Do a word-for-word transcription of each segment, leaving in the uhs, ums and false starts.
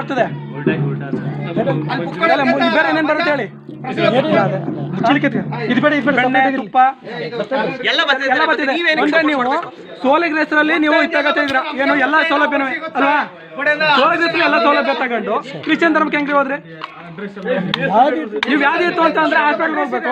ಬರ್ತದೆ? ಬೇರೆ ಏನೇನ್ ಬರುತ್ತೆ ಹೇಳಿ? ಇದು ಬೇಡ, ಇದು ಬೇಡ, ತುಪ್ಪ ಎಲ್ಲ ಬರ್ತಿದೆ. ಅಂದ್ರೆ ನೀವು ಸೋಲಿಗರ ಹೆಸರಲ್ಲಿ ನೀವು ಇತ್ತಾಗತ್ತಾ ಇದ್ರ ಏನು ಎಲ್ಲ ಸೌಲಭ್ಯನೂ ಅಲ್ವಾ? ಸೋಲಿಗರ ಹೆಸರಲ್ಲಿ ಎಲ್ಲ ಸೌಲಭ್ಯ ತಗೊಂಡು ಕ್ರಿಶ್ಚಿಯನ್ ಧರ್ಮಕ್ಕೆ ಹೆಂಗ್ರಿ ಹೋದ್ರೆ? ನೀವು ಯಾವ್ದು ಇತ್ತು ಅಂತ ಅಂದ್ರೆ ಹಾಸ್ಪಿಟಲ್ ಹೋಗ್ಬೇಕು.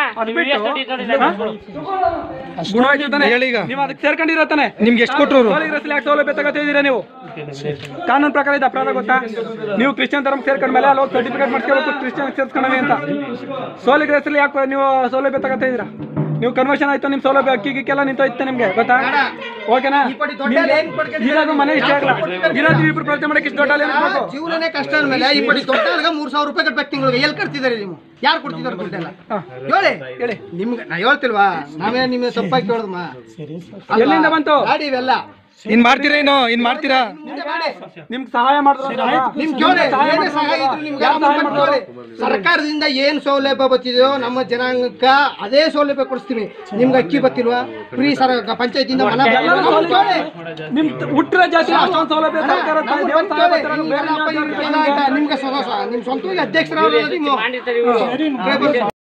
ಗುಣವಾಗಿರ್ತಾನೆ ನೀವು ಅದಕ್ಕೆ ಸೇರ್ಕೊಂಡಿರತ್ತಾನೆ. ನಿಮ್ಗೆ ಎಷ್ಟು ಕೊಟ್ಟರು? ಸೋಲಿಗರ ಹೆಸರಲ್ಲಿ ಯಾಕೆ ಸೌಲಭ್ಯ ತಗೋತಾ ಇದ್ದೀರಾ ನೀವು? ಕಾನೂನು ಪ್ರಕಾರ ಇದು ಅಪರಾಧ ಗೊತ್ತಾ? ನೀವು ಕ್ರಿಶ್ಚಿಯನ್ ಧರ್ಮ ಸೇರ್ಕೊಂಡ ಮೇಲೆ ಅಲ್ಲಿ ಸರ್ಟಿಫಿಕೇಟ್ ಮಾಡ್ಸ್ಕೋಬೇಕು ಕ್ರಿಶ್ಚಿಯನ್ ಸೇರ್ಸ್ಕೊಂಡವಿ ಅಂತ. ಸೋಲಿಗರ ಹೆಸರಲ್ಲಿ ಯಾಕೆ ನೀವು ಸೌಲಭ್ಯ ತಗೋತಾ ಇದ್ದೀರಾ? ನೀವು ಕನ್ವರ್ಷನ್ ಆಯ್ತು, ನಿಮ್ ಸೌಲಭ್ಯ ಅಕ್ಕಿ ಗಿಕ್ಕೆಲ್ಲ ನಿಂತೋಯ್ತು ನಿಮ್ಗೆ ಗೊತ್ತಾ? ಓಕೆನಾ? ಇರೋದು ಮನೆ ಇಷ್ಟ ಆಗಲ್ಲ, ಇರೋದು ಇಬ್ರು ಪ್ರಯತ್ನ ಮಾಡಕ್ಕೆ ಇಷ್ಟು ದೊಡ್ಡ ಜೀವನನೇ ಕಷ್ಟ ಅಂದ್ಮೇಲೆ ಈ ಪಡಿ ದೊಡ್ಡ ಮೂರ್ ಸಾವಿರ ರೂಪಾಯಿ ಕಟ್ಬೇಕು ತಿಂಗಳಿಗೆ. ಎಲ್ಲಿ ಕಟ್ತಿದ್ದಾರೆ ನೀವು? ಯಾರು ಕೊಡ್ತಿದ್ದಾರೆ ದುಡ್ಡೆಲ್ಲ? ಹೇಳಿ ಹೇಳಿ ನಿಮ್ಗೆ ನಾ ಹೇಳ್ತಿಲ್ವಾ? ನಾವೇ ನಿಮ್ಗೆ ತಪ್ಪಾಗಿ ಕೇಳದಮ್ಮ. ಎಲ್ಲಿಂದ ಬಂತು ಗಾಡಿ ಇವೆಲ್ಲ? ಇನ್ ಮಾಡ್ತೀರಾ? ಏನು ಇನ್ ಮಾಡ್ತೀರಾ? ನಿಮ್ಗೆ ಸಹಾಯ ಸರ್ಕಾರದಿಂದ ಏನ್ ಸೌಲಭ್ಯ ಬರ್ತಿದೆಯೋ ನಮ್ಮ ಜನಾಂಗಕ್ಕ ಅದೇ ಸೌಲಭ್ಯ ಕೊಡಿಸ್ತೀವಿ. ನಿಮ್ಗೆ ಅಕ್ಕಿ ಬರ್ತಿಲ್ವಾ? ಫ್ರೀ ಸರ್ ಪಂಚಾಯತಿಂದ ನಿಮ್ ಹುಟ್ಟಿರೋ ಜಾತಿ ಅಷ್ಟೊಂದು ಸೌಲಭ್ಯ ನಿಮ್ಗೆ ನಿಮ್ ಸ್ವಂತ ಅಧ್ಯಕ್ಷರ